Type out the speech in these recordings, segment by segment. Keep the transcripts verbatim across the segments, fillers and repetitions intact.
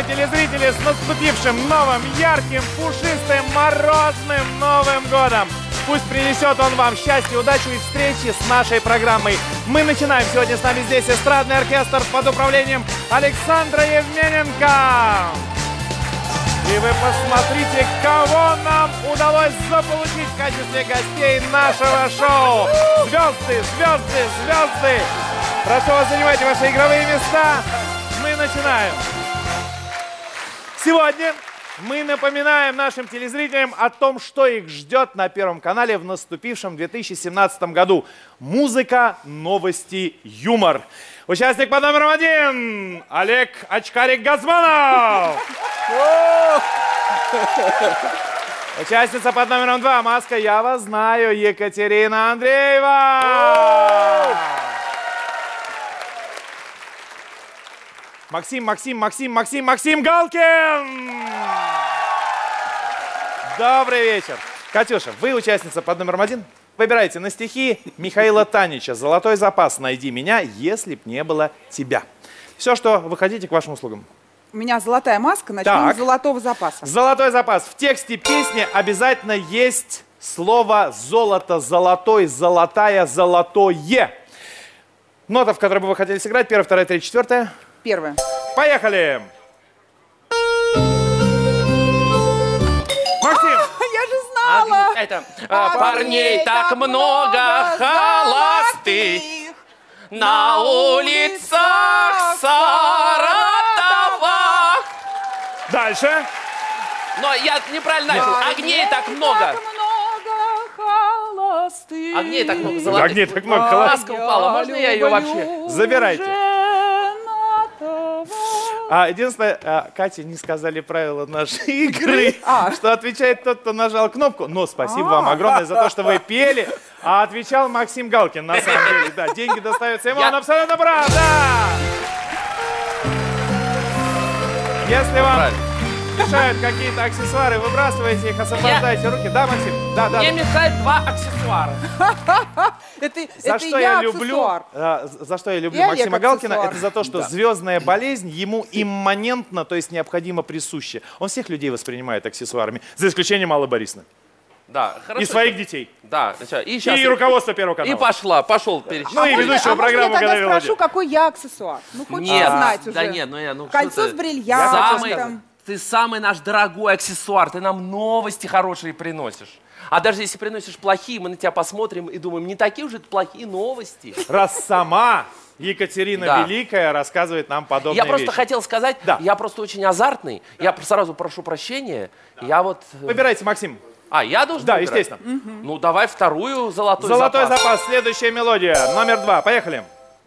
телезрители, с наступившим новым, ярким, пушистым, морозным Новым годом! Пусть принесет он вам счастье, удачу и встречи с нашей программой. Мы начинаем. Сегодня с нами здесь эстрадный оркестр под управлением Александра Евмененко. И вы посмотрите, кого нам удалось заполучить в качестве гостей нашего шоу. Звезды, звезды, звезды. Прошу вас, занимайте ваши игровые места. Мы начинаем. Сегодня мы напоминаем нашим телезрителям о том, что их ждет на Первом канале в наступившем две тысячи семнадцатом году. Музыка, новости, юмор. Участник под номером один – Олег Очкарик Газманов. Участница под номером два – маска «Я вас знаю» Екатерина Андреева. Максим, Максим, Максим, Максим, Максим Галкин! Добрый вечер. Катюша, вы участница под номером один. Выбирайте на стихи Михаила Танича «Золотой запас. Найди меня, если б не было тебя». Все, что вы хотите, к вашим услугам. У меня золотая маска, начнем с золотого запаса. Золотой запас. В тексте песни обязательно есть слово «золото», «золотой», «золотая», «золотое». Нота, в которой бы вы хотели сыграть. Первая, вторая, третья, четвертая. Первая. Поехали! Максим! А, я же знала! А, это, а, парней так много холостых на улицах Саратова. Дальше. Но я неправильно начал. Огней так много. Огней так много. Золотых. Огней так много холостых. Маска упала. Можно я ее вообще? Забирайте. А, единственное, а, Кате не сказали правила нашей игры, а. что отвечает тот, кто нажал кнопку. Но спасибо а. вам огромное за то, что вы пели. А отвечал Максим Галкин, на самом деле. Да, деньги достаются ему, Я... он абсолютно прав, да! Если вам Правильно. мешают какие-то аксессуары, выбрасывайте их, освобождайте Я... руки. Да, Максим? Да, да. Мне мешают два аксессуара. Это, за, это что я люблю, а, за что я люблю я Максима Галкина, это за то, что да. звездная болезнь ему имманентно, то есть необходимо присуще. Он всех людей воспринимает аксессуарами, за исключением Аллы Борисовны. Да, хорошо. И своих детей. Да, и, сейчас... и руководство Первого канала. И пошла, пошел перечислить. Ну и ведущего а программы я тогда «Гадай, спрошу, какой я аксессуар? Ну, хочется нет, знать да, уже. Да нет, ну я... Ну, Кольцо с бриллиантом. Самый, ты самый наш дорогой аксессуар, ты нам новости хорошие приносишь. А даже если приносишь плохие, мы на тебя посмотрим и думаем, не такие уже плохие новости. Раз сама Екатерина да. Великая рассказывает нам подобные Я просто вещи. хотел сказать, да. я просто очень азартный, да. я сразу прошу прощения, да. я вот... Выбирайте, Максим. А, я должен Да, выбирать? естественно. Угу. Ну, давай вторую золотой, золотой запас. запас. запас. Следующая мелодия. Номер два. Поехали.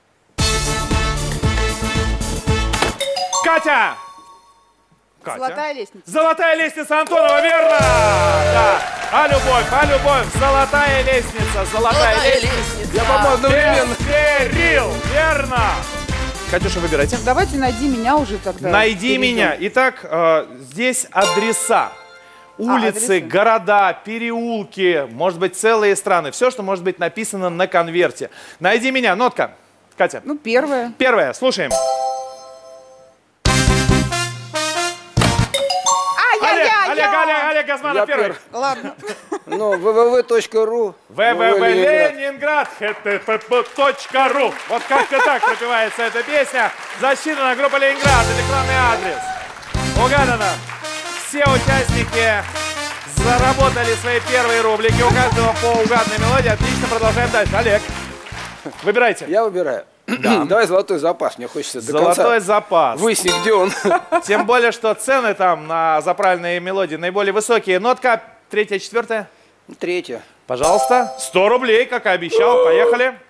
Катя! Катя. Золотая лестница. Золотая лестница Антонова, верно? Да. А любовь, а любовь. Золотая лестница, золотая, золотая лестница. лестница. Я помогу одновременно. Верил, верно. Катюша, выбирайте. Давайте найди меня уже тогда. Найди перейдем. меня. Итак, э, здесь адреса. Улицы, а, города, переулки, может быть, целые страны. Все, что может быть написано на конверте. Найди меня. Нотка. Катя. Ну, первая. Первая. Слушаем. Олег, я, Олег, я. Олег, Олег Газманов первый. Пер... Ладно. Ну, вэ вэ вэ точка ру. вэ вэ вэ Ленинград точка ру. Вот как-то так пропевается эта песня. Засчитана группа Ленинград. Электронный адрес. Угадано. Все участники заработали свои первые рублики. У каждого по угаданной мелодии. Отлично, продолжаем дальше. Олег, выбирайте. Я выбираю. Да. Давай золотой запас. Мне хочется до Золотой конца запас. выяснить, где он. Тем более, что цены там на заправленные мелодии наиболее высокие. Нотка третья, четвертая. Третья. Пожалуйста. сто рублей, как и обещал. Поехали.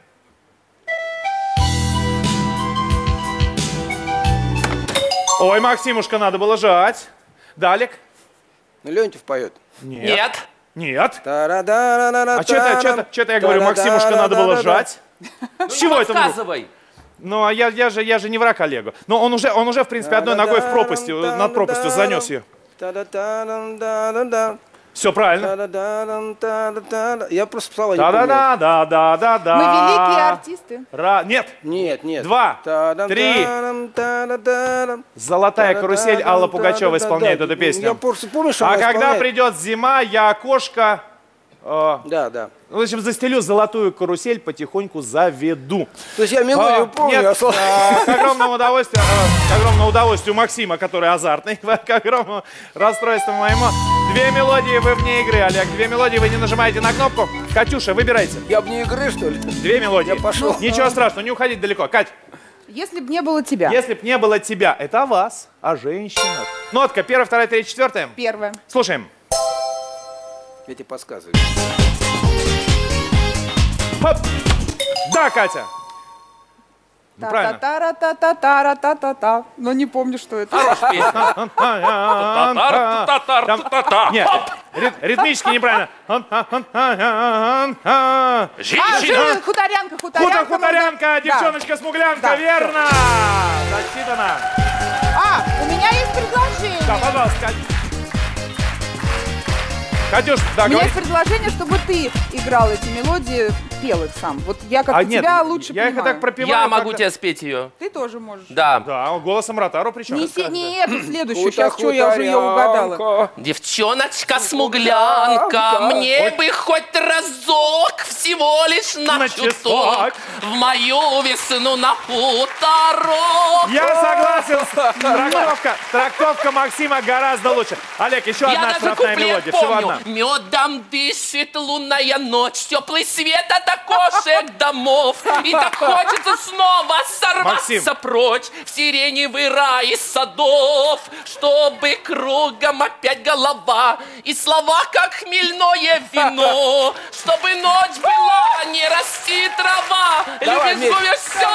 Ой, Максимушка, надо было жать. Далек. Ну, Леонтьев поет. Нет. Нет. Нет. А что-то, что-то я говорю, Максимушка, надо было жать. Ну, с чего это вдруг? Ну, а я, я, же, я же не враг Олегу. Но он уже, он уже, в принципе, одной ногой в пропасть, над пропастью занес ее. Все правильно. Та-да-да-дам, та-да-да-да. Я просто слова не помню. Да-да-да-да-да-да. Мы великие артисты. Ра... Нет. Нет, нет. Два, Та-дам, три. та-дам, та-да-да-дам. Золотая карусель. Алла Пугачева исполняет эту песню. Я просто помню, что А она когда исполняет. придет зима, я окошко... э, Да, да. В общем, застелю золотую карусель, потихоньку заведу. То есть я мелодию А, помню, нет, а слова... а, к огромному удовольствию, а, к огромному удовольствию Максима, который азартный, к огромному расстройству моему. Две мелодии вы вне игры, Олег. Две мелодии вы не нажимаете на кнопку. Катюша, выбирайте. Я вне игры, что ли? Две мелодии. Я пошел. Ничего страшного, не уходить далеко. Кать, Если бы не было тебя. если б не было тебя, это о вас, о женщинах. Нотка, первая, вторая, третья, четвертая. Первое. Слушаем. Я тебе подсказываю. Хоп. Да, Катя. Ну, правильно. Та-та-та-ра-та-та-та-ра-та-та-та. Но не помню, что это. Хорошая песня. Татар-татар-татар. Нет, рит- ритмически неправильно. А, Женщина. жи- хуторянка, Хута, хуторянка. хуторянка, можно- девчоночка-смуглянка, Да, верно! Засчитано. Да. А, у меня есть предложение. Да, пожалуйста, Кать. Катюш, да, У меня говори. есть предложение, чтобы ты играл эти мелодии, пел их сам. Вот я как-то А нет, тебя лучше я их и понимаю. так пропеваю. Я могу когда- тебе спеть ее. Ты тоже можешь. Да. Да, голосом Ротару причем. Не, се- не эту следующую, Хута, сейчас что, я уже ее угадала. хуторянка. Девчоночка-смуглянка, мне бы хоть разок, всего лишь на, На чуток, часок. в мою весну на хуторок. Я согласен. Трактовка, трактовка Максима гораздо лучше. Олег, еще Я одна даже штрафная куплет мелодия. Всего помню. одна. Медом дышит лунная ночь, теплый свет от окошек домов. И так хочется снова сорваться Максим. прочь в сиреневый рай из садов, чтобы кругом опять голова и слова, как хмельное вино, чтобы ночь была, не расти трава, Давай, любить Миш. все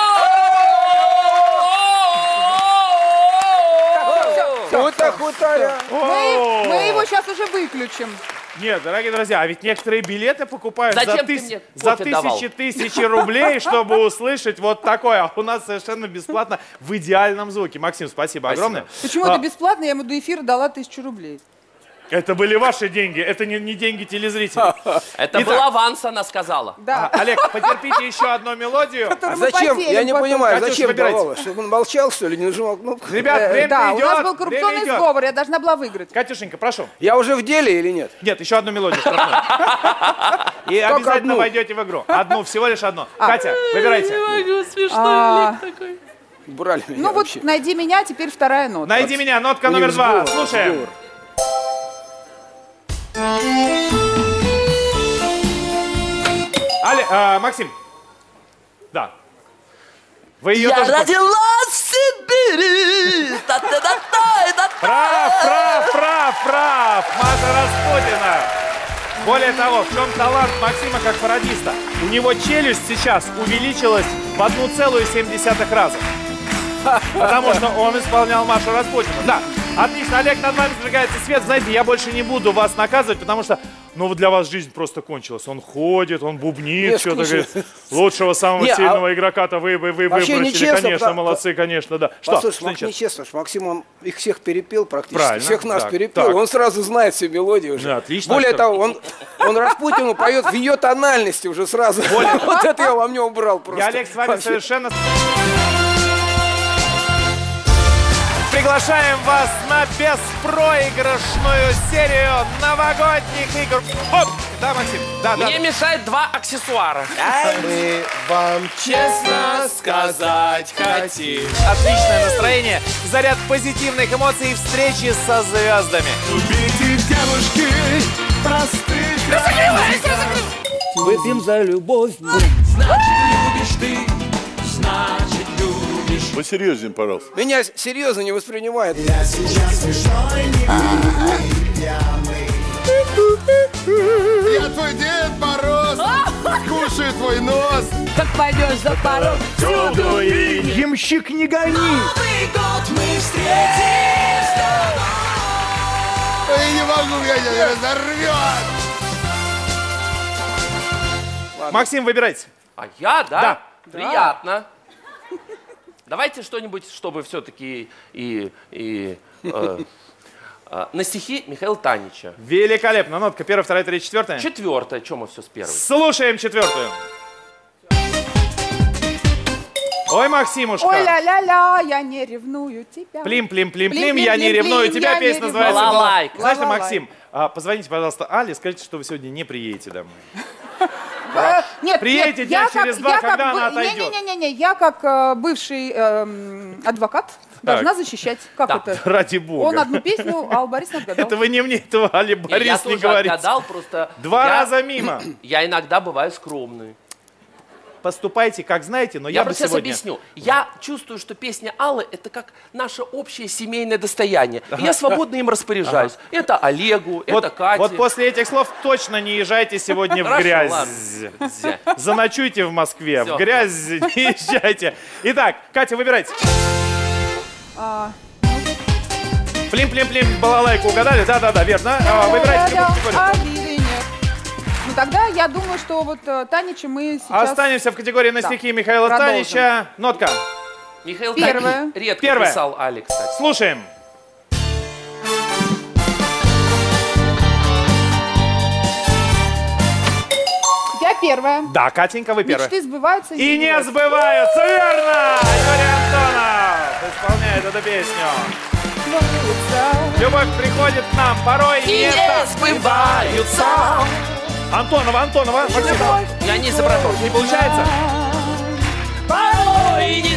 Хута, хуторя. Мы, О! мы его сейчас уже выключим. Нет, дорогие друзья, а ведь некоторые билеты покупают Зачем за, ты тыс- мне за кофе давал? тысячи тысячи рублей, чтобы услышать вот такое. А у нас совершенно бесплатно в идеальном звуке. Максим, спасибо, Спасибо. огромное. Почему А, это бесплатно? Я ему до эфира дала тысячу рублей. Это были ваши деньги, это не, не деньги телезрителей. Это Итак. был аванс, она сказала. Да. А, Олег, потерпите еще одну мелодию. Который А мы зачем? поделим Я не потом. понимаю, Катюш, зачем выбирайте. давала? Чтобы он молчал, что ли, не нажимал кнопку? Ребят, Э, время да, идет. у нас был время коррупционный идет. сговор, я должна была выиграть. Катюшенька, прошу. Я уже в деле или нет? Нет, еще одну мелодию. штрафную. И обязательно одну? войдете в игру. Одну, всего лишь одну. Катя, выбирайте. А, такой. Брали меня Ну вот вообще. найди меня, теперь вторая нота. Найди меня, нотка У них номер два. сговор, Слушаем. сговор. Але, а, Максим. Да. Вы ее Я тоже... родилась в Сибири. Та-та-та-та-та-та. Прав, прав, прав, прав. Маша Распутина. Более того, в чем талант Максима как пародиста? У него челюсть сейчас увеличилась в одну целую семь десятых раза. Потому что он исполнял Машу Распутину. Да, отлично. Олег, над вами зажигается свет. Знаете, я больше не буду вас наказывать, потому что, ну, вот для вас жизнь просто кончилась. Он ходит, он бубнит, Не, что-то скучно. говорит. Лучшего самого Не, а- сильного игрока-то вы, вы, вы Вообще выбросили. нечестно, Конечно, потому- молодцы, конечно, да. Что? Послушай, Что Макс, нечестно? нечестно, что Максим, он их всех перепел практически, Правильно, всех нас так, перепел, так. он сразу знает все мелодии уже. Да, отлично, Более что- того, он, он Распутину поет в ее тональности уже сразу. Вот это я во мне убрал просто. Я, Олег, с вами Вообще. совершенно... Приглашаем вас на беспроигрышную серию новогодних игр. Оп! Да, Максим? Да, да. Мне мешает два аксессуара. Мы вам честно сказать хотим. Отличное настроение, заряд позитивных эмоций и встречи со звездами. Любите девушки простых. Выпьем за любовь. Любишь ты, значит любишь. Посерьезнее, пожалуйста. Меня серьезно не воспринимает. Я сейчас смешной, не пьяный. Я твой Дед Мороз, кушаю твой нос. Как пойдешь за порог, всюду Ямщик, не гони! Новый год мы встретимся. Я не могу, я тебя разорвет. Максим, выбирайте. А я, да? Да. Приятно. Давайте что-нибудь, чтобы все-таки и... и э, А, на стихи Михаила Танича. Великолепно. Нотка первая, вторая, третья, четвертая. Четвертая. Чем мы все с первой? Слушаем четвертую. Ой, Максимушка. Ой, ля-ля-ля, я не ревную тебя. Плим, плим, плим, плим, Плим, я плим, не плим, ревную плим, тебя. я Песня не называется ревную. «Балалайка». Знаешь ли, Балалайка. Максим, а, позвоните, пожалуйста, Але, скажите, что вы сегодня не приедете домой. Э, Нет, Приедете нет, дня я через как- два, я как когда бы- она отойдет. Не-не-не, я как э, бывший эм, адвокат должна защищать. Как Да. это? Ради бога. Он одну песню, а Алла Борисовна отгадал. Это вы не мне, этого Али Не, Борис я не тоже говорите. отгадал, просто... Два я- раза мимо. Я иногда бываю скромный. Поступайте, как знаете, но я, Я бы просто сейчас сегодня... объясню. Я чувствую, что песня Аллы — это как наше общее семейное достояние. И я свободно им распоряжаюсь. Это Олегу, Вот, это Кате. вот после этих слов точно не езжайте сегодня в Хорошо, грязь. ладно. Зя. Заночуйте в Москве, Всё. в грязь не езжайте. Итак, Катя, выбирайте. А, Плим-плим-плим, балалайку угадали? Да-да-да, верно. А, выбирайте да-да, какую категорию. обиды нет. Ну тогда я думаю, что вот э, Танича мы сейчас... Останемся в категории на Да. стихи Михаила Продолжим. Танича. Нотка. Михаил Первое. Танич редко Первое. писал Али, кстати. Слушаем. Я первая. Да, Катенька, вы первая. Мечты сбываются. И не сбываются. сбываются, верно! Юрий Антонов исполняет эту песню. Любовь приходит к нам, порой И не не так. сбываются. Антонова, Антонова, Максим. Любовь Я не изображу. Не получается? Порой не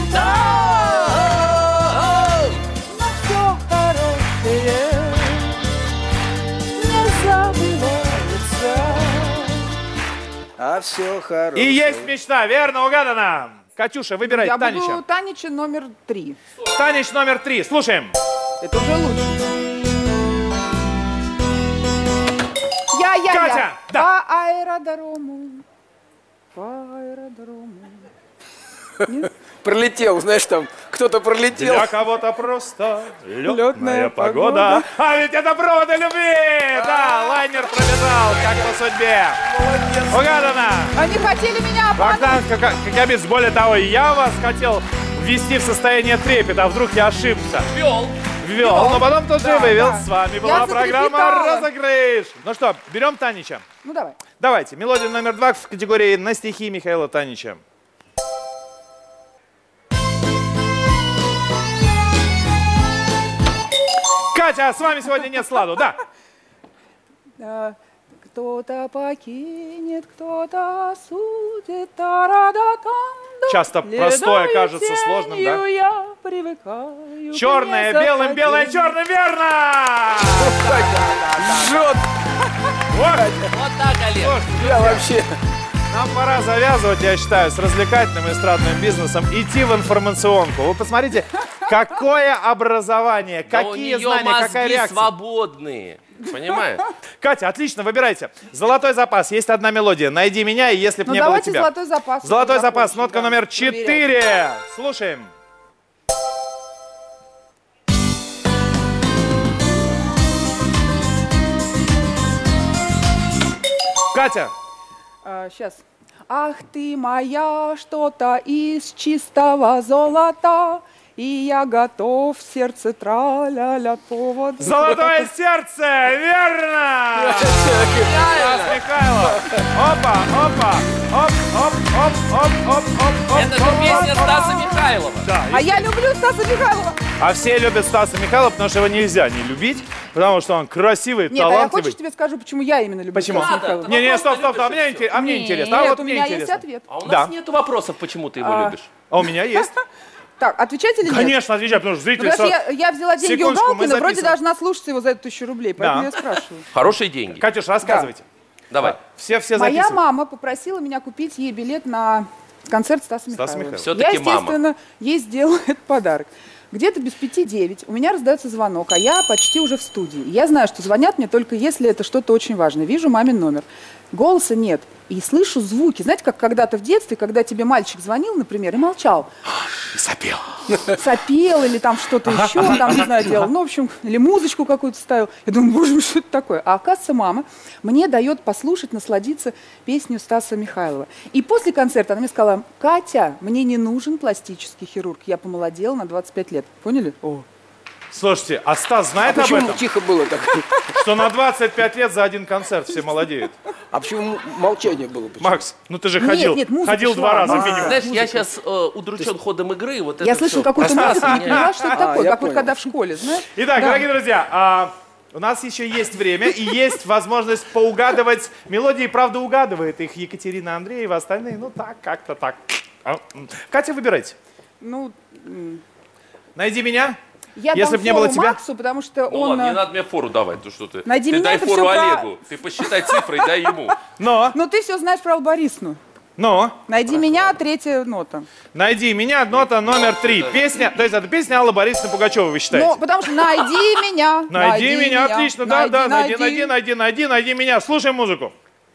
так. Но все хорошее не забывается. А все хорошо. И есть мечта, верно, угадано. Катюша, выбирай Я Танича. буду Танича номер три. Танич номер три, слушаем. Это уже лучше. Я, я, Катя, я. да. По аэродрому. По аэродрому. Пролетел, знаешь, там кто-то пролетел. Для кого-то просто летная Лётная погода. погода. А ведь это проводы любви! Да, лайнер пробежал, как по судьбе. Угадано. Они хотели меня обмануть. Богдан, как, как я без более того, я вас хотел ввести в состояние трепета, а вдруг я ошибся. Вел. Ввел, но потом тут же Да, вывел. да. С вами Я была программа затрепетала. «Розыгрыш». Ну что, берем Танича. Ну давай. Давайте, мелодия номер два в категории «На стихи» Михаила Танича. Катя, с вами сегодня нет сладу, да. Да. Кто-то покинет, кто-то осудит. Та-ра-да-там-да. Часто простое Ледяной кажется сложным, да? тенью я привыкаю к Черное, белым, белое, незападению. черным, верно! Жжет. Вот. Вот так, Олег. Я вообще... Нам пора завязывать, я считаю, с развлекательным и эстрадным бизнесом, идти в информационку. Вы посмотрите, какое образование, Да у какие нее знания, какая мозги реакция. свободные. Понимаешь? Катя, отлично, выбирайте. Золотой запас, есть одна мелодия. Найди меня, и если б Ну не было давайте тебя. золотой запас. Золотой запас, закончим, нотка да, номер проверять. четыре. Слушаем. Катя. сейчас. Ах ты моя, что-то из чистого золота, и я готов в сердце тра-ля-ля повод. Золотое сердце, верно! Стас Михайлов. Опа, опа, оп, оп, оп, оп, оп, оп, оп. Это же песня Стаса Михайлова. Да, А я люблю Стаса Михайлова. а все любят Стаса Михайлова, потому что его нельзя не любить, потому что он красивый, Нет, а я талантливый. хочешь тебе скажу, почему я именно люблю Почему? Стаса Надо. Михайлова? Не, не, Вопрос, стоп, ты стоп, стоп, а любишь мне, и всё. интерес- а мне Нет, интересно, а вот у мне меня есть интересно. ответ. А у нас Да. нет вопросов, почему ты его А, любишь. А у меня есть. Так, отвечать или нет? Конечно, отвечай, потому что Ну, зрители... потому что сразу- я, я взяла деньги у Секундочку, мы Галкина, вроде записываем. должна слушаться его за эту тысячу рублей, поэтому Да. я спрашиваю. Хорошие деньги. Катюш, рассказывайте. Давай. Все, все Моя записывают. мама попросила меня купить ей билет на концерт Стаса Михайлова. Михайлова. Всё-таки Я, мама. естественно, ей сделала этот подарок. Где-то без пяти девять у меня раздается звонок, а я почти уже в студии. И я знаю, что звонят мне только если это что-то очень важное. Вижу мамин номер. Голоса нет. И слышу звуки. Знаете, как когда-то в детстве, когда тебе мальчик звонил, например, и молчал. Запел. Сопел или там что-то еще, там, не знаю, делал. Ну, в общем, или музычку какую-то ставил. Я думаю, боже мой, что это такое? А оказывается, мама мне дает послушать, насладиться песню Стаса Михайлова. И после концерта она мне сказала: Катя, мне не нужен пластический хирург. Я помолодела на двадцать пять лет. Поняли? О. Слушайте, а Стас знает А об почему этом? тихо было так? Что на двадцать пять лет за один концерт все молодеют. А почему молчание было? Почему? Макс, ну ты же ходил, нет, музыка ходил шла. два раза А, минимум. Знаешь, я сейчас э, удручен ходом игры. Вот Я это слышал всё. какую-то музыку, не поняла, что это А, такое, я как вот понял. когда в школе, знаешь? Итак, Да. дорогие друзья, а, у нас еще есть время и есть возможность поугадывать мелодии. Правда, угадывает их Екатерина Андреева, остальные, ну так, как-то так. А, м. Катя, выбирайте. Ну, м, Найди меня. я Если дам б не было фору тебя. Максу, потому что Ну он... ладно, не э, надо мне фору давать, ну что ты. Найди ты меня, дай это фору всё про- Олегу, ты посчитай цифры и дай ему. Но, Ну, ты все знаешь про Аллу Борисовну. но, Найди меня, третья нота. найди меня, нота номер три. Песня, то есть это песня Аллы Борисовны Пугачевой, вы считаете? Ну, потому что найди меня. Найди меня, отлично, да, да, найди, найди, найди, найди, найди меня. Слушаем музыку.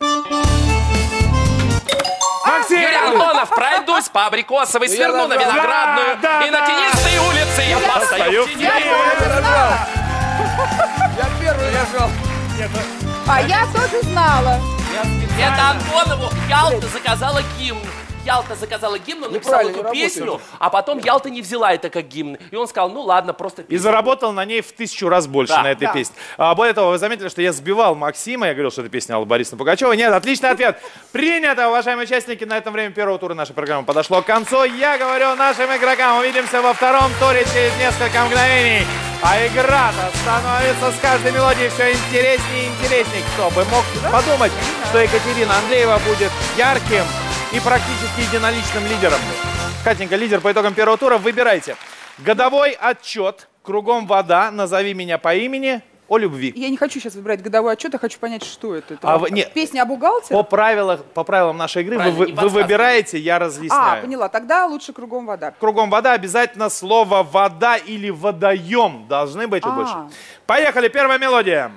Максим! Юрий Антонов, пройдусь по Абрикосовой, Ну, я сверну на нажал. Виноградную, Да, и на да. тенистой улице я постою постою в в тени. Я тоже знала. Я первый нажал. А я тоже знала. Это Антонову Ялта заказала гимн. Ялта заказала гимн, он написал Неправильно, эту не песню, работает. а потом Ялта не взяла это как гимн. И он сказал, ну ладно, просто И песня. заработал на ней в тысячу раз больше Да, на этой да. песне. А, более того, вы заметили, что я сбивал Максима, я говорил, что это песня Аллы Борисовны Пугачевой. Нет, отличный ответ. Принято, уважаемые участники. На этом время первого тура нашей программы подошло к концу. Я говорю нашим игрокам, увидимся во втором туре через несколько мгновений. А игра-то становится с каждой мелодией все интереснее и интереснее. Кто бы мог подумать, что Екатерина Андреева будет ярким и практически единоличным лидером. Катенька, лидер по итогам первого тура. Выбирайте. Годовой отчет, кругом вода, назови меня по имени, о любви. Я не хочу сейчас выбирать годовой отчет, я хочу понять, что это. Это А вы- нет. Песня о бухгалтере? По, правилах, по правилам нашей игры вы, Правильно, вы- не вы подсказывай. выбираете, я А, разъясняю. поняла. Тогда лучше кругом вода. Кругом вода, обязательно слово вода или водоем должны быть А. больше. Поехали, первая мелодия.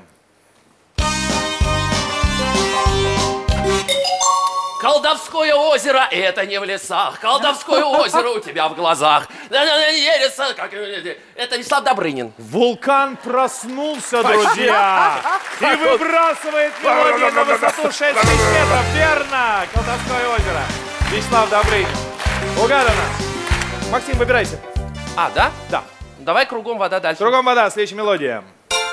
Колдовское озеро, и это не в лесах. Колдовское озеро у тебя в глазах. Это Вячеслав Добрынин. Вулкан проснулся, друзья, и выбрасывает мелодию на высоту шесть тысяч метров. Верно, Колдовское озеро. Вячеслав Добрынин. Угадано. Максим, выбирайте. А, да? Да. Давай кругом вода дальше. Кругом вода, следующая мелодия.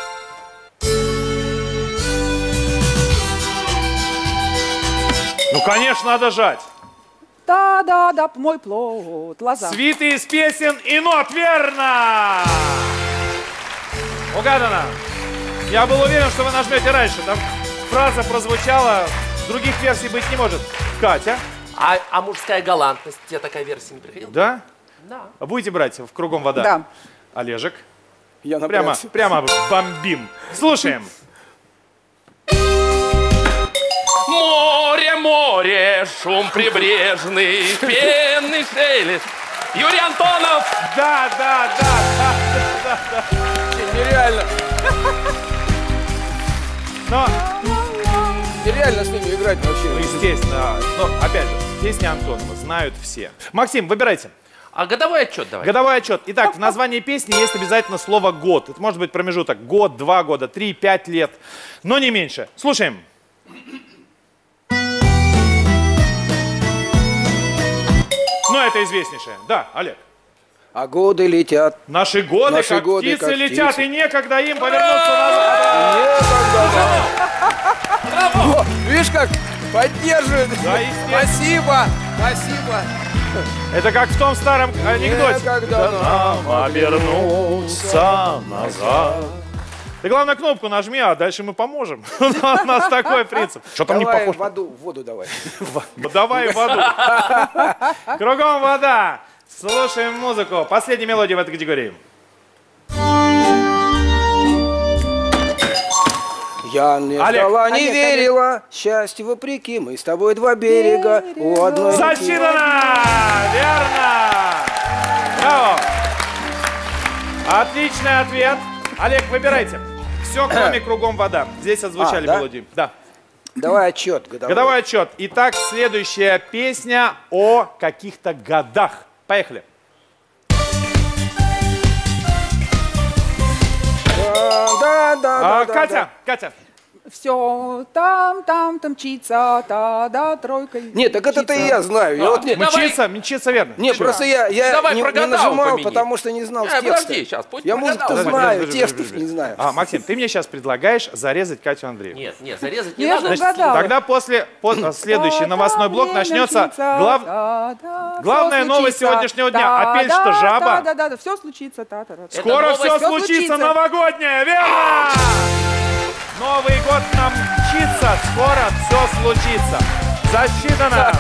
Ну, конечно, надо жать. Да-да-да, мой плод, лоза. Свиты из песен и нот, верно! Угадано. Я был уверен, что вы нажмете раньше. Там фраза прозвучала, других версий быть не может. Катя, А, а мужская галантность, тебе такая версия не приходила? да? Да. Будете брать в кругом вода? Да. Олежек, Я прямо, напрягся. прямо бомбим. Слушаем. Море, море, шум прибрежный, пенный шелест. Юрий Антонов! Да, да, да, да, да, да. Нереально. Но, Нереально с ними играть ну, вообще. естественно, но, опять же, песни Антонова знают все. Максим, выбирайте. А годовой отчет давай. Годовой отчет. Итак, в названии песни есть обязательно слово «год». Это может быть промежуток год, два года, три, пять лет, но не меньше. Слушаем. Ну, это известнейшее. Да, Олег. А годы летят. Наши годы, Наши как годы, птицы, как летят, птицы. и некогда им повернуться назад. Некогда. О, видишь, как поддерживает. Да, естественно. Спасибо. Спасибо. Это как в том старом анекдоте. Некогда нам обернуться назад. Ты, главное, кнопку нажми, а дальше мы поможем. У нас такой принцип. Что там не Давай похож? воду, воду давай. Давай воду. Кругом вода. Слушаем музыку. Последняя мелодия в этой категории. Я не Олег. ждала, не Олег, верила. Счастье вопреки, мы с тобой два берега у одной реки. Засчитано! Верно! Браво! Отличный ответ. Олег, выбирайте. Все, кроме кругом вода. Здесь отзвучали А, да? мелодии. Да. Давай отчет годовой. Годовой отчет. Итак, следующая песня о каких-то годах. Поехали. Да, да, да, А, да, Катя, да. Катя. Все там, там, там мчится, та, да, тройка. Нет, так это-то и я знаю. Я А, вот не... Мчится, мчится верно. Нет, просто я, я Давай не, про не Гадалу нажимал, помяни. потому что не знал А, текста. подожди, сейчас, пусть Я про музыку Гадалу. знаю, Подожди, текстов подожди, не знаю. А, Максим, ты мне сейчас предлагаешь зарезать Катю Андреевну. Нет, нет, зарезать не Я же надо. угадала. Тогда после по- следующий новостной блок начнется глав... главная главная новость сегодняшнего дня. Опять что, жаба? Да, да, да, да, все случится. Та, та, та. Это Скоро новость, все всё случится случится. новогоднее, верно? Новый год нам мчится, скоро все случится. Засчитано.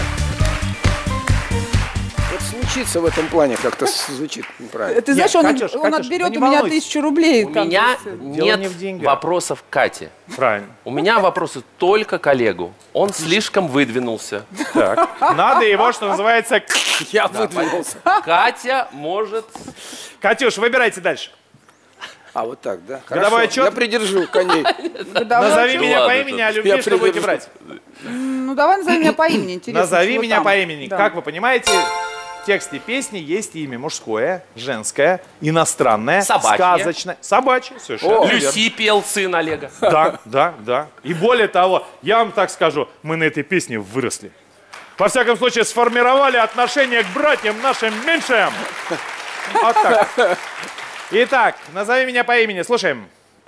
Вот случится в этом плане как-то с- звучит неправильно. Ты знаешь, Нет, он, Катюш, он Катюш, отберет ну не у меня волнуйся. тысячу рублей. У там, меня то есть, Дело нет не в деньгах. вопросов к Кате. Правильно. У меня вопросы только к Олегу. Он слишком выдвинулся. Так. Надо его, что называется... Я выдвинулся. Катя может... Катюш, выбирайте дальше. А, вот так, да? Годовой Хорошо, отчет? я придержу коней. годовой Назови отчет. меня ладно, по имени, а тут любви, я что будете придержу. брать? Ну, давай назови меня по имени, интересно. Назови чего меня там. по имени. Да. Как вы понимаете, в тексте песни есть имя мужское, женское, иностранное, Собачье. сказочное. Собачье, совершенно О, верно. Люси пел сын Олега. Да, да, да. И более того, я вам так скажу, мы на этой песне выросли. Во всяком случае, сформировали отношение к братьям нашим меньшим. Вот так. Итак, назови меня по имени. Слушаем.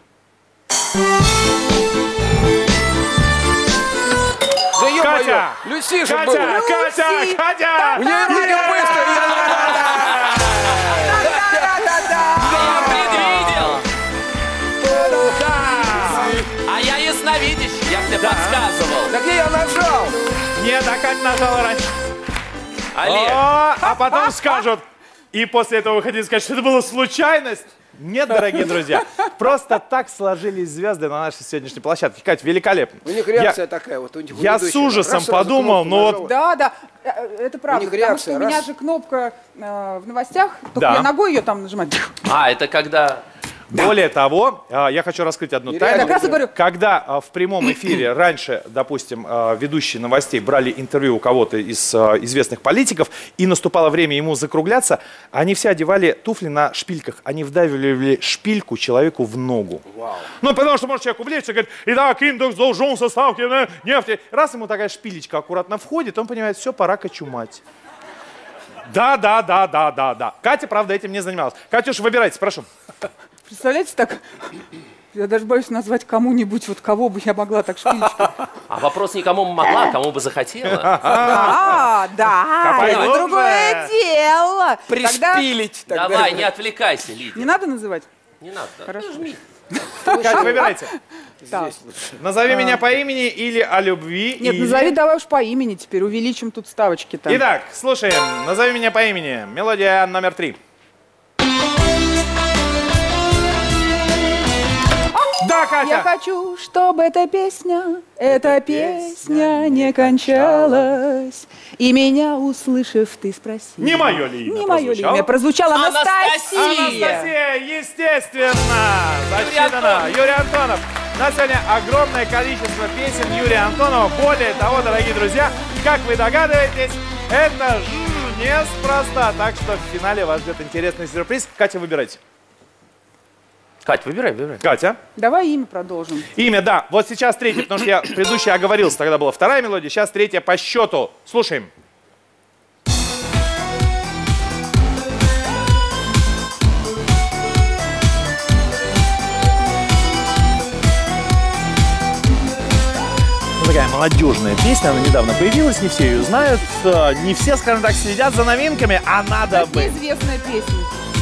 Да ё-моё, Катя! Люси же Катя, был. Катя, Люси! Катя! У нее руки быстро. Я предвидел! А я ясновидящий, я тебе подсказывал. Так я нажал. Нет, а Катя нажала раньше. Олег, О, а потом скажут, и после этого вы хотите сказать, что это была случайность? Нет, дорогие друзья, просто так сложились звезды на нашей сегодняшней площадке. Катя, великолепно. У них реакция Я- такая вот. У них у Я ведущего. с ужасом Раз, сразу подумал, кнопку ну вот- нажала. Да, да, э, это правда. них Потому реакция, что у меня раз. же кнопка э, в новостях, только Да. я ногой ее там нажимать. а, это когда... Более того, а, я хочу раскрыть одну Нереально. тайну. Как раз и говорю. Когда а, в прямом эфире раньше, допустим, а, ведущие новостей брали интервью у кого-то из а, известных политиков, и наступало время ему закругляться, они все одевали туфли на шпильках. Они вдавливали шпильку человеку в ногу. Ну, потому что может человек увлечься, говорит, итак, индекс должен составки на нефти. Раз ему такая шпилечка аккуратно входит, он понимает, все, пора кочумать. Да, да, да, да, да, да. Катя, правда, этим не занималась. Катюш, выбирайте, прошу. Представляете, так, я даже боюсь назвать кому-нибудь, вот кого бы я могла так шпилечкой. А вопрос никому могла, а кому бы захотела. А, да, Копай это глубже. другое дело. Тогда Приспилить. тогда. Давай, не отвлекайся, Лидия. не надо называть? Не надо. Хорошо. Катя, выбирайте. Так. Назови меня по имени или о любви. Нет, или- назови давай уж по имени теперь, увеличим тут ставочки-то. Итак, слушаем. Назови меня по имени. Мелодия номер три. Да, Катя! Я хочу, чтобы эта песня, эта песня не кончалась. И меня, услышав, ты спросил. Не мое ли имя Не мое ли прозвучало? имя прозвучало? Анастасия! Анастасия! Анастасия, естественно! Засчитано. Юрий Антонов. На сегодня огромное количество песен Юрия Антонова. Более того, дорогие друзья, как вы догадываетесь, это ж неспроста. Так что в финале вас ждет интересный сюрприз. Катя, выбирайте. Кать, выбирай, выбирай. Катя. Давай имя продолжим. Имя, да. Вот сейчас третье, потому что я предыдущий оговорился. Тогда была вторая мелодия, сейчас третья по счету. Слушаем. Такая молодежная песня, она недавно появилась, не все ее знают, э, не все, скажем так, следят за новинками, а надо Это бы. известная песня.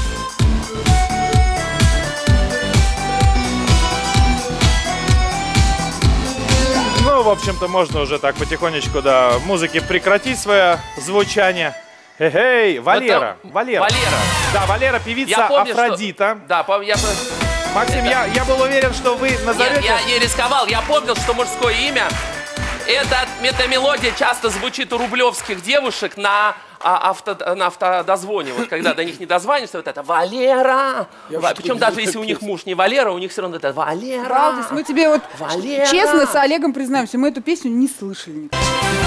Ну, в общем-то, можно уже так потихонечку до музыки прекратить свое звучание. Эй, Валера, Это- Валера. Валера. Да, Валера, певица Я помню, что- Афродита. Да, пом- я... Максим, я, я был уверен, что вы назовете... Нет, я не рисковал, я помнил, что мужское имя. Это, эта мелодия часто звучит у рублевских девушек на, а, авто, на автодозвоне. Вот когда до них не дозвонишься, вот это «Валера». Ва- Причем даже если у них муж не Валера, у них все равно это «Валера». Правда, мы тебе вот Валера. честно с Олегом признаемся, мы эту песню не слышали никогда.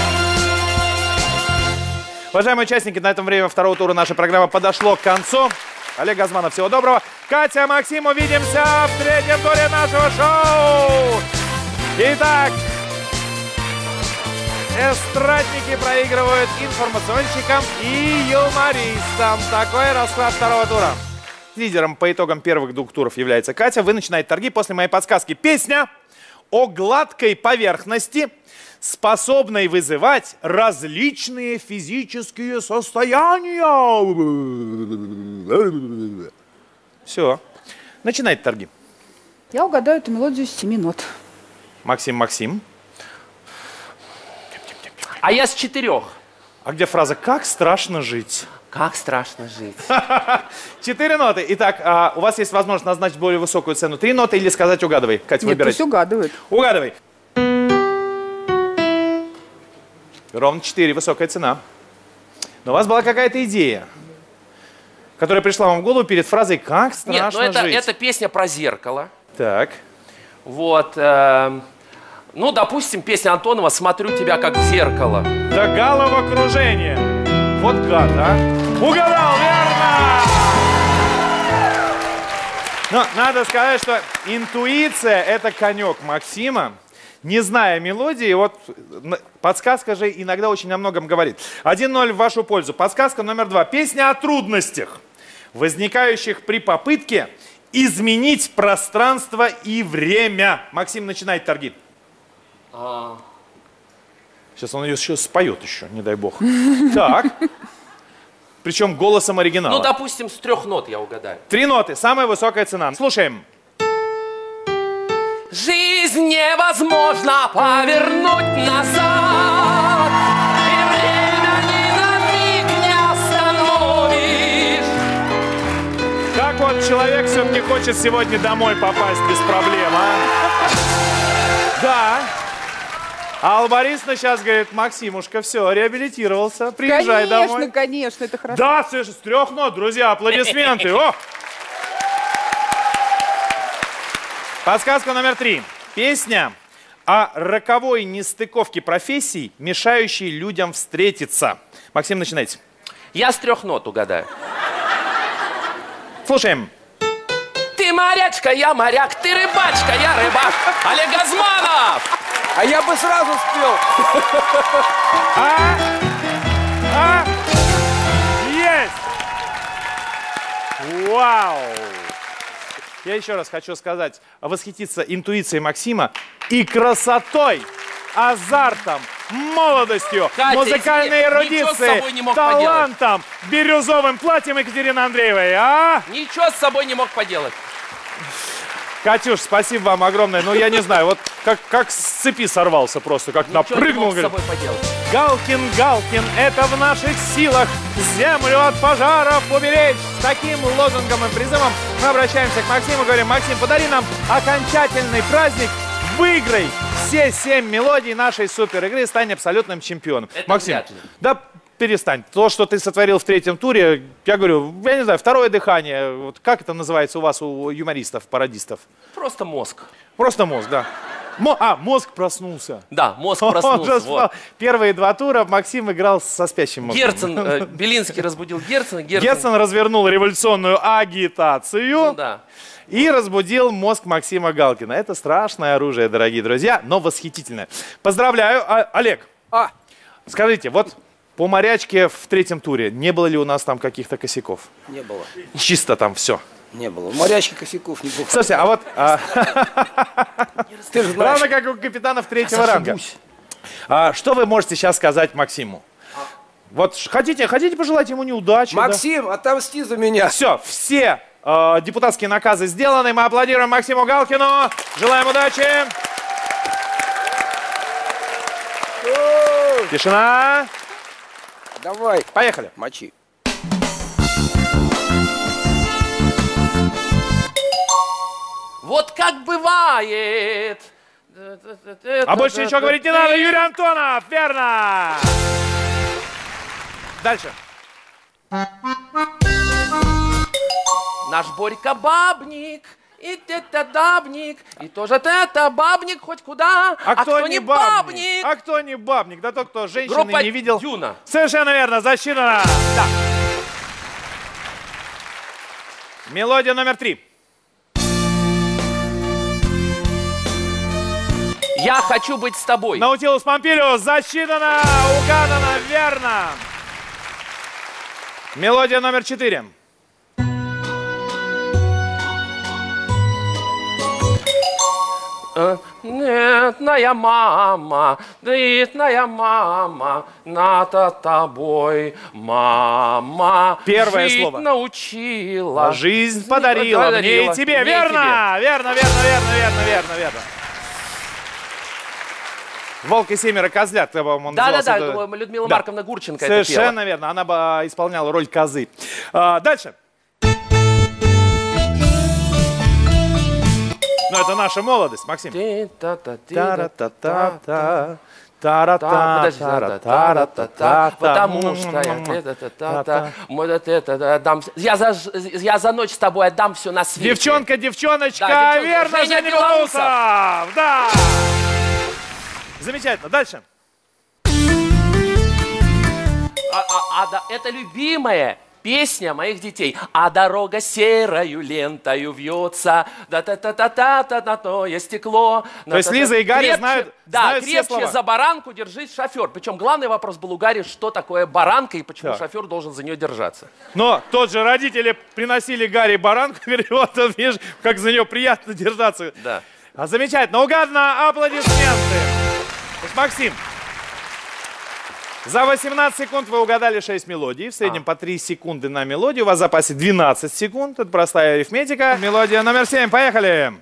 Уважаемые участники, на этом время второго тура нашей программы подошло к концу. Олег Газманов, всего доброго. Катя, Максим, увидимся в третьем туре нашего шоу. Итак, эстрадники проигрывают информационщикам и юмористам. Такой расклад второго тура. Лидером по итогам первых двух туров является Катя. Вы начинаете торги после моей подсказки. Песня о гладкой поверхности, способной вызывать различные физические состояния. Все. Начинайте торги. Я угадаю эту мелодию с семи нот. Максим, Максим. А я с четырех. А где фраза «Как страшно жить»? Как страшно жить. Четыре ноты. Итак, а, у вас есть возможность назначить более высокую цену. Три ноты или сказать «Угадывай». Катя, Нет, выбирайте. пусть угадывает. Угадывай. Ровно четыре. Высокая цена. Но у вас была какая-то идея, которая пришла вам в голову перед фразой «Как страшно Нет, ну это, жить». это песня про зеркало. Так. Вот. Э, ну, допустим, песня Антонова «Смотрю тебя как в зеркало». До головокружения. Вот гад, а? Угадал, верно! Но надо сказать, что интуиция – это конек Максима. Не зная мелодии, вот подсказка же иногда очень о многом говорит. один ноль в вашу пользу. Подсказка номер два. Песня о трудностях, возникающих при попытке изменить пространство и время. Максим, начинает торги. А... Сейчас он ее еще споет еще, не дай бог. Так. Причем голосом оригинала. Ну, допустим, с трех нот я угадаю. Три ноты. Самая высокая цена. Слушаем. Жизнь невозможно повернуть назад, и время ни на миг не остановишь. Как вот человек все-таки хочет сегодня домой попасть без проблем, а? Да. А Албарисна сейчас говорит: Максимушка, все, реабилитировался, приезжай конечно, домой. Конечно, конечно, это хорошо. Да, слышишь, с трех нот, друзья, аплодисменты. О! Подсказка номер три. Песня о роковой нестыковке профессий, мешающей людям встретиться. Максим, начинайте. Я с трех нот угадаю. Слушаем. Ты морячка, я моряк, ты рыбачка, я рыбак. Олег Газманов! А я бы сразу спел. А? А? Есть! Вау! Я еще раз хочу сказать, восхититься интуицией Максима и красотой, азартом, молодостью, Катя, музыкальной извини, ничего с собой эрудицией, не мог талантом, бирюзовым платьем Екатерины Андреевой, а? Ничего с собой не мог поделать. Катюш, спасибо вам огромное. Ну, я не знаю, вот как, как с цепи сорвался просто, как Ничего напрыгнул. не мог с говорит, собой поделать. Галкин, Галкин, это в наших силах землю от пожаров уберечь. С таким лозунгом и призывом мы обращаемся к Максиму, говорим: Максим, подари нам окончательный праздник, выиграй все семь мелодий нашей супер игры, стань абсолютным чемпионом. Это Максим, вряд ли. да перестань. То, что ты сотворил в третьем туре, я говорю, я не знаю, второе дыхание. Вот как это называется у вас, у юмористов, пародистов? Просто мозг. Просто мозг, да. Мо а, мозг проснулся. Да, мозг Он проснулся. же Вот. спал. Первые два тура Максим играл со спящим мозгом. Герцен, э, Белинский разбудил Герцена. Герцен, Герцен развернул революционную агитацию ну, да. и разбудил мозг Максима Галкина. Это страшное оружие, дорогие друзья, но восхитительное. Поздравляю. А, Олег, А, скажите, вот по морячке в третьем туре не было ли у нас там каких-то косяков? не было. Чисто там все. Не было. Морячки косяков не было. Слушайте, а вот... а, Ты же знаешь. равно как у капитанов третьего ранга. А, что вы можете сейчас сказать Максиму? Вот ш- хотите, хотите пожелать ему неудачи? Максим, отомсти за меня. Все, все э, депутатские наказы сделаны. Мы аплодируем Максиму Галкину. Желаем удачи. Тишина. Давай, Поехали. мочи. Вот как бывает. А больше ничего говорить не надо. Юрий Антонов. Верно. Дальше. Наш Борька бабник, и это дабник, и тоже это бабник хоть куда, А, кто, не бабник? А кто не бабник? Да тот, кто женщины Группа не видел. Дюна. Совершенно верно. Засчитано. Да. Мелодия номер три. Я хочу быть с тобой. Наутилус Помпилиус засчитано, угадано, верно. Мелодия номер четыре. Нетная мама, нетная мама, надо тобой, мама. Первое жить слово. научила. Жизнь подарила, подарила мне и тебе. мне и Верно, верно, верно, верно, верно, верно, верно. Волк и семеро козлят, по-моему, назывался. Да-да-да, это... Людмила да. Марковна Гурченко это пела. Совершенно верно, она бы исполняла роль козы. А, дальше. Ну, это наша молодость, Максим. Та-ра-та-та-та. Та-ра-та-та-та-та-та-та. Потому что я за я за ночь с тобой отдам все на свете. Девчонка, девчоночка, Да, девчонка. верно, Женя Женя Белоусов. Белоусов. Да. Замечательно. Дальше. А, а, а, да, это любимая песня моих детей. А дорога серою лентою вьется, да-та-та-та-та-та-та-то стекло. То есть Лиза и Гарри Крепче- знают, Да, знают все крепче слова. за баранку держись, шофер. Причем главный вопрос был у Гарри, что такое баранка и почему Так. шофер должен за нее держаться. Но тот же родители приносили Гарри баранку, вот он, видишь, как за нее приятно держаться. Да. А, замечательно. Угадано, аплодисменты. То есть, Максим, за восемнадцать секунд вы угадали шесть мелодий. В среднем А. по три секунды на мелодию. У вас в запасе двенадцать секунд. Это простая арифметика. Мелодия номер семь. Поехали.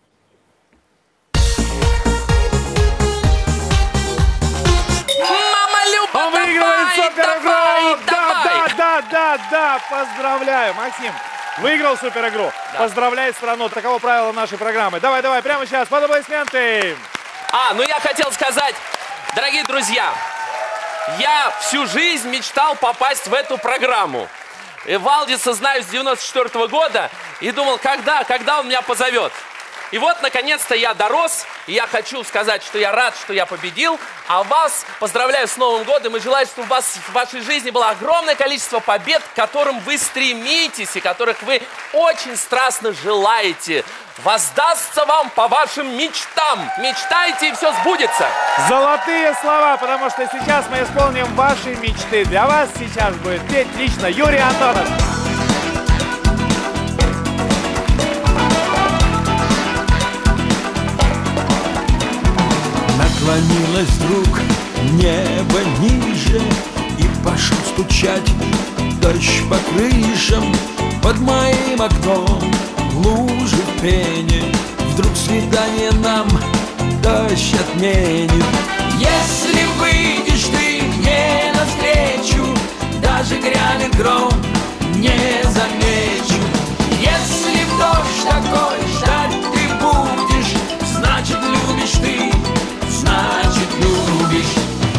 Мама Люба, Он выигрывает давай, суперигру! давай, Да, давай. да, да, да, да, поздравляю. Максим выиграл суперигру. Да. Поздравляет страну. Таково правило нашей программы. Давай, давай, прямо сейчас под аплодисменты. А, ну я хотел сказать, дорогие друзья, я всю жизнь мечтал попасть в эту программу. И Валдиса знаю с девяносто четвёртого года и думал, когда, когда он меня позовет. И вот, наконец-то, я дорос, и я хочу сказать, что я рад, что я победил, а вас поздравляю с Новым годом и желаю, чтобы у вас в вашей жизни было огромное количество побед, к которым вы стремитесь и которых вы очень страстно желаете. Воздастся вам по вашим мечтам. Мечтайте, и все сбудется. Золотые слова, потому что сейчас мы исполним ваши мечты. Для вас сейчас будет петь лично Юрий Антонов. Наклонилось вдруг небо ниже, и пошел стучать дождь по крышам. Под моим окном лужи в пене, вдруг свидание нам дождь отменит. Если выйдешь ты мне навстречу, даже грянет гром, не замечу. Если в дождь такой ждать ты будешь, значит любишь ты, значит любишь.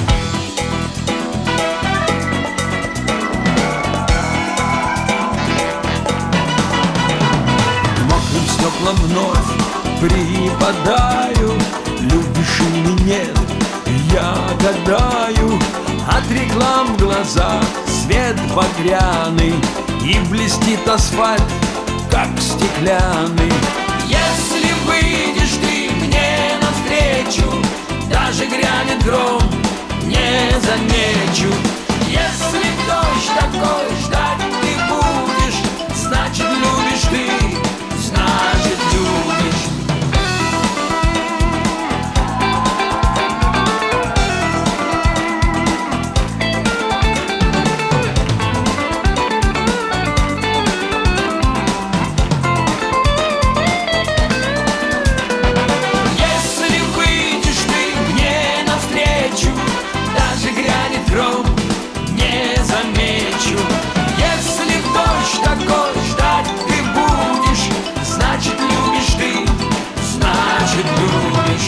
К мокрым стеклам вновь припадаю, любишь или нет, я гадаю. От реклам в глазах свет багряный, и блестит асфальт, как стеклянный. Если выйдешь ты мне навстречу, даже грянет гром, не замечу. Если дождь такой ждать ты будешь, значит любишь ты, значит любишь. Если выйдешь ты мне навстречу, даже грянет гром, не замечу. Если в дождь такой ждать ты будешь, значит любишь ты, значит любишь.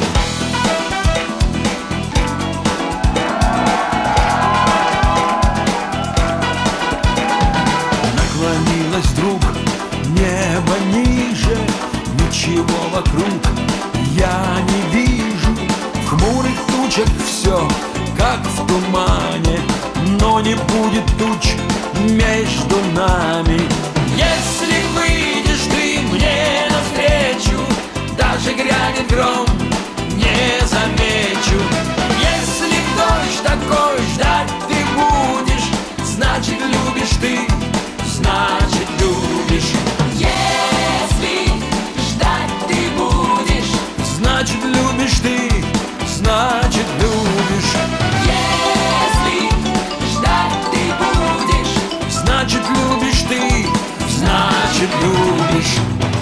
Наклонилось вдруг небо ниже, ничего вокруг я не вижу. В хмурых тучах все, как в тумане, но не будет туч между нами. Если выйдешь ты мне навстречу, даже грянет гром, не ночь